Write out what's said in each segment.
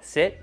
Sit,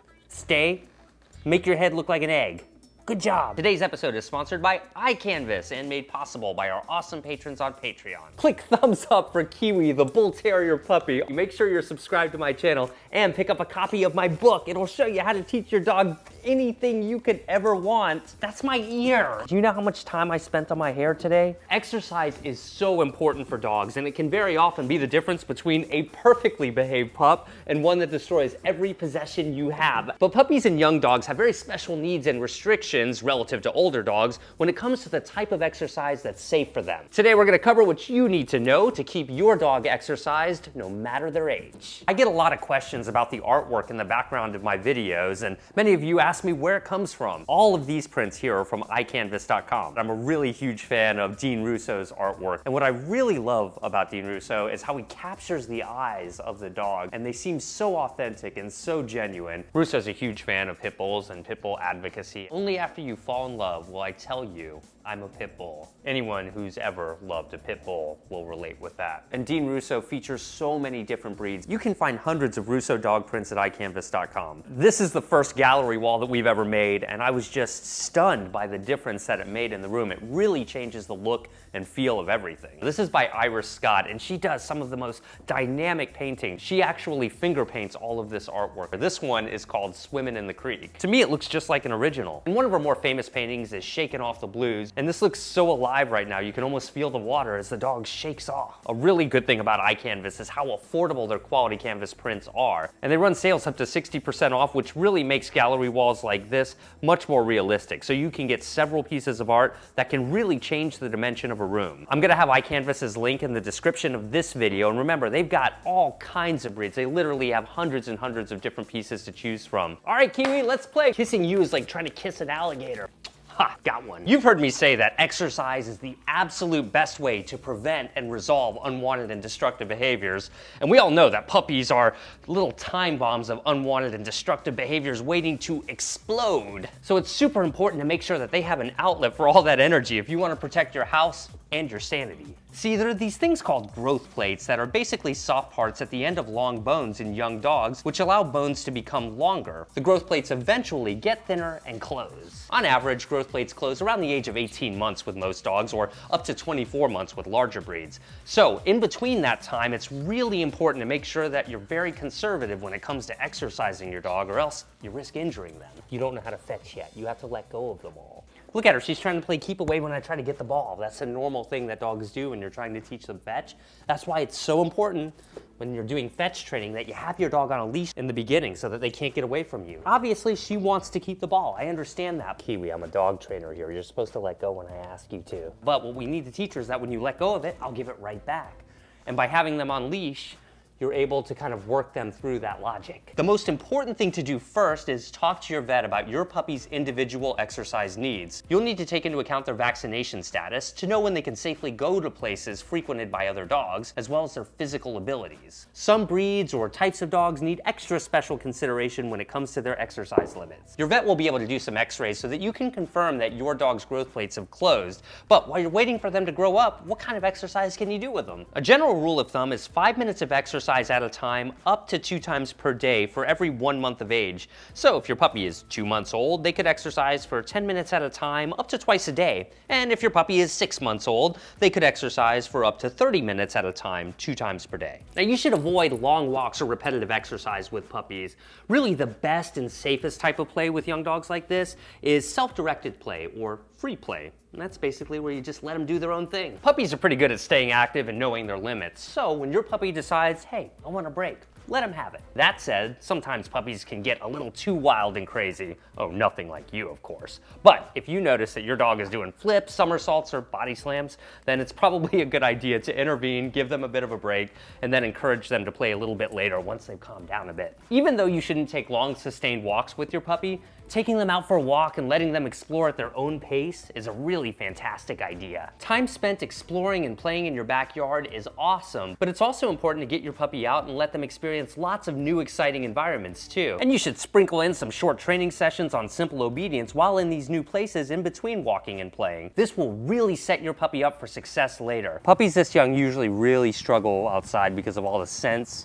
stay, make your head look like an egg. Good job. Today's episode is sponsored by iCanvas and made possible by our awesome patrons on Patreon. Click thumbs up for Kiwi, the Bull Terrier puppy. Make sure you're subscribed to my channel and pick up a copy of my book. It'll show you how to teach your dog anything you could ever want. That's my ear. Do you know how much time I spent on my hair today? Exercise is so important for dogs, and it can very often be the difference between a perfectly behaved pup and one that destroys every possession you have. But puppies and young dogs have very special needs and restrictions relative to older dogs when it comes to the type of exercise that's safe for them. Today we're going to cover what you need to know to keep your dog exercised no matter their age. I get a lot of questions about the artwork in the background of my videos, and many of you ask me where it comes from. All of these prints here are from iCanvas.com. I'm a really huge fan of Dean Russo's artwork, and what I really love about Dean Russo is how he captures the eyes of the dog, and they seem so authentic and so genuine. Russo's a huge fan of pit bulls and pit bull advocacy. Only after you fall in love will I tell you I'm a pit bull. Anyone who's ever loved a pit bull will relate with that. And Dean Russo features so many different breeds. You can find hundreds of Russo dog prints at iCanvas.com. This is the first gallery wall that we've ever made, and I was just stunned by the difference that it made in the room. It really changes the look and feel of everything. This is by Iris Scott, and she does some of the most dynamic painting. She actually finger paints all of this artwork. This one is called Swimmin' in the Creek. To me, it looks just like an original. And one of her more famous paintings is Shakin' Off the Blues, and this looks so alive right now. You can almost feel the water as the dog shakes off. A really good thing about iCanvas is how affordable their quality canvas prints are. And they run sales up to 60% off, which really makes gallery walls like this much more realistic. So you can get several pieces of art that can really change the dimension of a room. I'm gonna have iCanvas's link in the description of this video. And remember, they've got all kinds of breeds. They literally have hundreds and hundreds of different pieces to choose from. All right, Kiwi, let's play. Kissing you is like trying to kiss an alligator. Ha, got one. You've heard me say that exercise is the absolute best way to prevent and resolve unwanted and destructive behaviors. And we all know that puppies are little time bombs of unwanted and destructive behaviors waiting to explode. So it's super important to make sure that they have an outlet for all that energy if you want to protect your house and your sanity. See, there are these things called growth plates that are basically soft parts at the end of long bones in young dogs, which allow bones to become longer. The growth plates eventually get thinner and close. On average, growth plates close around the age of 18 months with most dogs, or up to 24 months with larger breeds. So in between that time, it's really important to make sure that you're very conservative when it comes to exercising your dog, or else you risk injuring them. You don't know how to fetch yet. You have to let go of them all. Look at her, she's trying to play keep away when I try to get the ball. That's a normal thing that dogs do when you're trying to teach them fetch. That's why it's so important when you're doing fetch training that you have your dog on a leash in the beginning so that they can't get away from you. Obviously, she wants to keep the ball. I understand that. Kiwi, I'm a dog trainer here. You're supposed to let go when I ask you to. But what we need to teach her is that when you let go of it, I'll give it right back. And by having them on leash, you're able to kind of work them through that logic. The most important thing to do first is talk to your vet about your puppy's individual exercise needs. You'll need to take into account their vaccination status to know when they can safely go to places frequented by other dogs, as well as their physical abilities. Some breeds or types of dogs need extra special consideration when it comes to their exercise limits. Your vet will be able to do some x-rays so that you can confirm that your dog's growth plates have closed, but while you're waiting for them to grow up, what kind of exercise can you do with them? A general rule of thumb is 5 minutes of exercise at a time, up to 2 times per day for every 1 month of age. So if your puppy is 2 months old, they could exercise for 10 minutes at a time, up to twice a day. And if your puppy is 6 months old, they could exercise for up to 30 minutes at a time, 2 times per day. Now you should avoid long walks or repetitive exercise with puppies. Really the best and safest type of play with young dogs like this is self-directed play or free play. And that's basically where you just let them do their own thing. Puppies are pretty good at staying active and knowing their limits. So when your puppy decides, hey, I want a break, let them have it. That said, sometimes puppies can get a little too wild and crazy. Oh, nothing like you, of course. But if you notice that your dog is doing flips, somersaults, or body slams, then it's probably a good idea to intervene, give them a bit of a break, and then encourage them to play a little bit later once they've calmed down a bit. Even though you shouldn't take long, sustained walks with your puppy, taking them out for a walk and letting them explore at their own pace is a really fantastic idea. Time spent exploring and playing in your backyard is awesome, but it's also important to get your puppy out and let them experience lots of new exciting environments too. And you should sprinkle in some short training sessions on simple obedience while in these new places in between walking and playing. This will really set your puppy up for success later. Puppies this young usually really struggle outside because of all the scents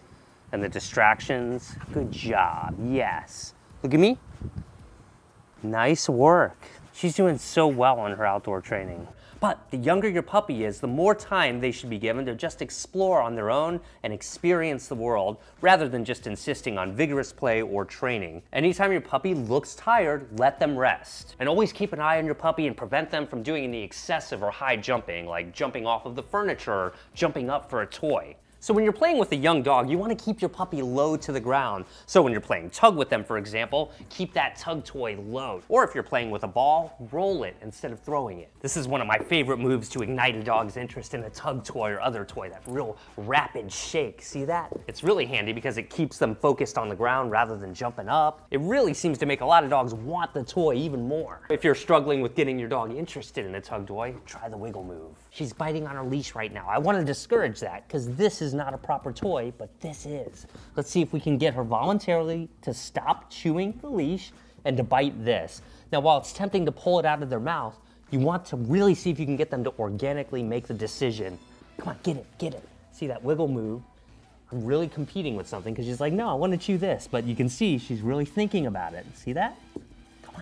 And the distractions. Good job, yes. Look at me. Nice work. She's doing so well on her outdoor training. But the younger your puppy is, the more time they should be given to just explore on their own and experience the world, rather than just insisting on vigorous play or training. Anytime your puppy looks tired, let them rest. And always keep an eye on your puppy and prevent them from doing any excessive or high jumping, like jumping off of the furniture or jumping up for a toy. So when you're playing with a young dog, you want to keep your puppy low to the ground. So when you're playing tug with them, for example, keep that tug toy low. Or if you're playing with a ball, roll it instead of throwing it. This is one of my favorite moves to ignite a dog's interest in a tug toy or other toy, that real rapid shake. See that? It's really handy because it keeps them focused on the ground rather than jumping up. It really seems to make a lot of dogs want the toy even more. If you're struggling with getting your dog interested in a tug toy, try the wiggle move. She's biting on her leash right now. I want to discourage that because this is not a proper toy, but this is. Let's see if we can get her voluntarily to stop chewing the leash and to bite this. Now, while it's tempting to pull it out of their mouth, you want to really see if you can get them to organically make the decision. Come on, get it, get it. See that wiggle move? I'm really competing with something because she's like, no, I want to chew this, but you can see she's really thinking about it. See that? Come on.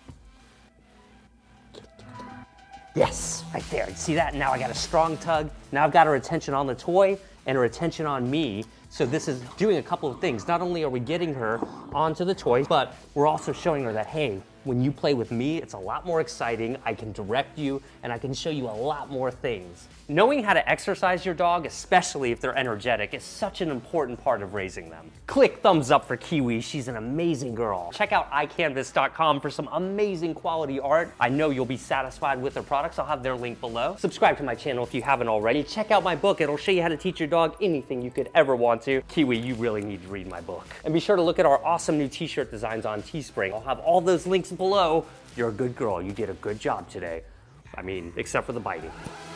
Yes, right there. You see that? Now I got a strong tug. Now I've got her attention on the toy and her attention on me. So this is doing a couple of things. Not only are we getting her onto the toy, but we're also showing her that, hey, when you play with me, it's a lot more exciting. I can direct you and I can show you a lot more things. Knowing how to exercise your dog, especially if they're energetic, is such an important part of raising them. Click thumbs up for Kiwi. She's an amazing girl. Check out iCanvas.com for some amazing quality art. I know you'll be satisfied with their products. I'll have their link below. Subscribe to my channel if you haven't already. Check out my book. It'll show you how to teach your dog anything you could ever want to. Kiwi, you really need to read my book. And be sure to look at our awesome new t-shirt designs on Teespring. I'll have all those links below. You're a good girl. You did a good job today. I mean, except for the biting.